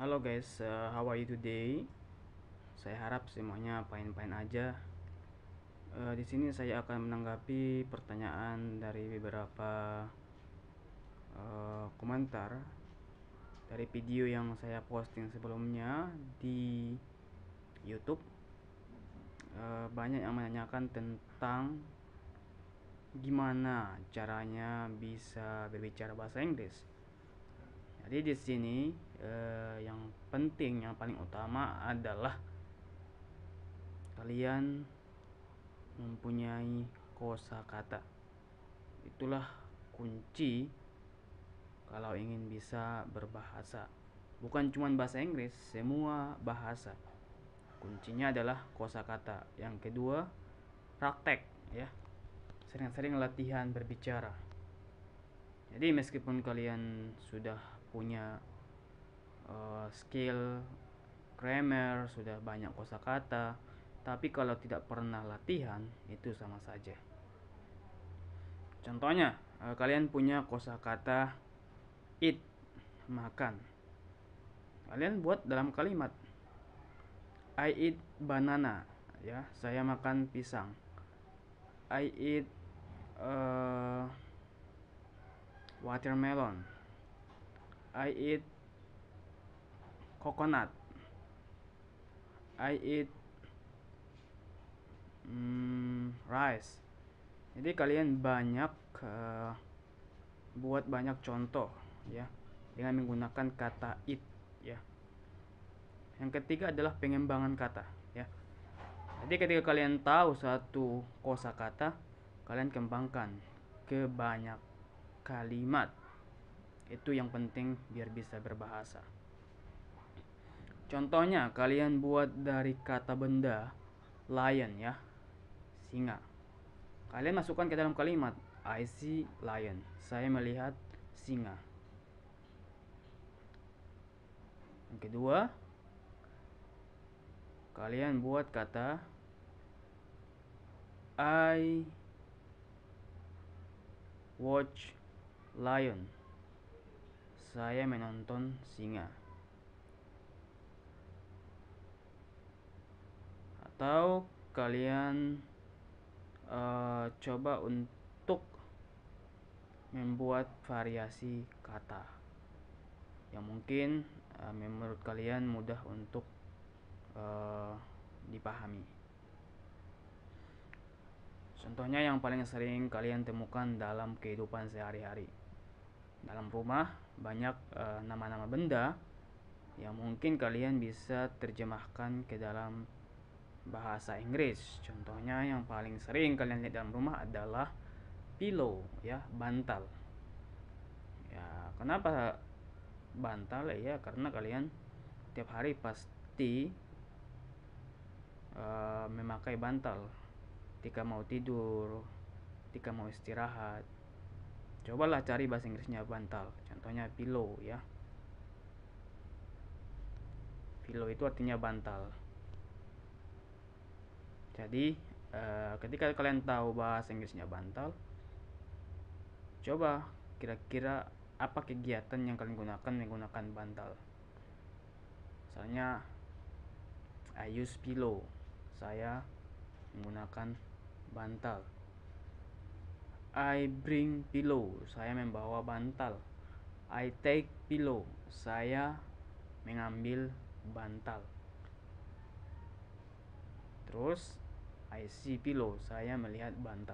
Halo guys, how are you today? Saya harap semuanya fine-fine aja. Di sini saya akan menanggapi pertanyaan dari beberapa komentar dari video yang saya posting sebelumnya di YouTube. Banyak yang menanyakan tentang gimana caranya bisa berbicara bahasa Inggris. Jadi di sini yang penting, yang paling utama adalah kalian mempunyai kosakata. Itulah kunci kalau ingin bisa berbahasa. Bukan cuma bahasa Inggris, semua bahasa. Kuncinya adalah kosakata. Yang kedua, praktek ya. Sering-sering latihan berbicara. Jadi meskipun kalian sudah punya skill grammar, sudah banyak kosakata, tapi kalau tidak pernah latihan itu sama saja. Contohnya, kalian punya kosakata eat, makan. Kalian buat dalam kalimat. I eat banana, ya, saya makan pisang. I eat watermelon. I eat coconut. I eat rice. Jadi kalian banyak buat banyak contoh ya dengan menggunakan kata it ya. Yang ketiga adalah pengembangan kata ya. Jadi ketika kalian tahu satu kosakata, kalian kembangkan ke banyak kalimat. Itu yang penting biar bisa berbahasa. Contohnya kalian buat dari kata benda lion ya, singa. Kalian masukkan ke dalam kalimat I see lion, saya melihat singa. Yang kedua, kalian buat kata I watch lion, saya menonton singa. Atau kalian coba untuk membuat variasi kata yang mungkin menurut kalian mudah untuk dipahami. Contohnya yang paling sering kalian temukan dalam kehidupan sehari-hari. Dalam rumah banyak nama-nama benda yang mungkin kalian bisa terjemahkan ke dalam bahasa Inggris. Contohnya yang paling sering kalian lihat dalam rumah adalah pillow ya, bantal. Ya, kenapa bantal ya? Karena kalian tiap hari pasti memakai bantal ketika mau tidur, ketika mau istirahat. Cobalah cari bahasa Inggrisnya bantal. Contohnya pillow ya. Pillow itu artinya bantal. Jadi ketika kalian tahu bahasa Inggrisnya bantal, coba kira-kira apa kegiatan yang kalian gunakan menggunakan bantal. Misalnya I use pillow, saya menggunakan bantal. I bring pillow, saya membawa bantal. I take pillow, saya mengambil bantal. Terus I see pillow, saya melihat bantal.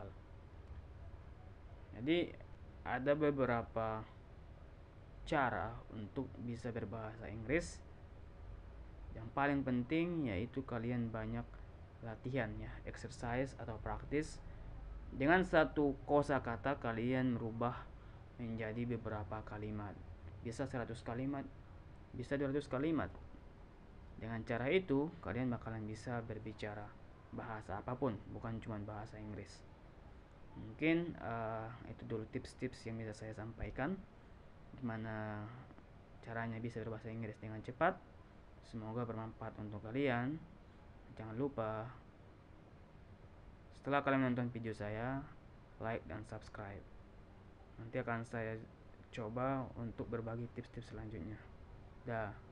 Jadi ada beberapa cara untuk bisa berbahasa Inggris. Yang paling penting yaitu kalian banyak latihan ya, exercise atau practice. Dengan satu kosakata kalian merubah menjadi beberapa kalimat. Bisa 100 kalimat, bisa 200 kalimat. Dengan cara itu kalian bakalan bisa berbicara bahasa apapun, bukan cuma bahasa Inggris. Mungkin itu dulu tips-tips yang bisa saya sampaikan gimana caranya bisa berbahasa Inggris dengan cepat. Semoga bermanfaat untuk kalian. Jangan lupa setelah kalian menonton video saya, like dan subscribe. Nanti akan saya coba untuk berbagi tips-tips selanjutnya. Dah.